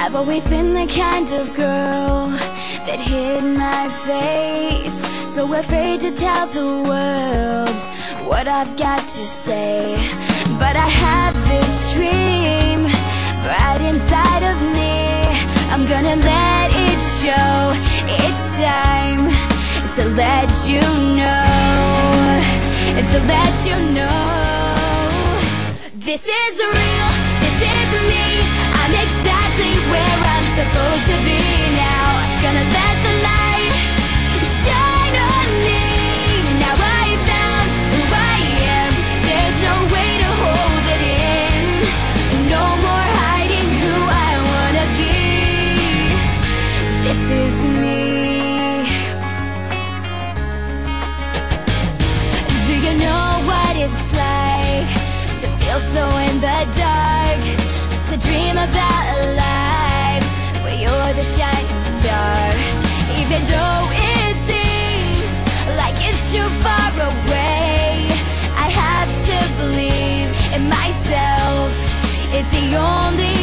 I've always been the kind of girl that hid my face, so afraid to tell the world what I've got to say. But I have this dream right inside of me. I'm gonna let it show. It's time to let you know, to let you know. This is real, this is me. I'm exactly where I'm supposed to be now. Gonna let the light shine on me. Now I found who I am. There's no way to hold it in. No more hiding who I wanna be. This is me. Do you know what it's like to feel so in the dark? To dream about a life where you're the shining star. Even though it seems like it's too far away, I have to believe in myself. It's the only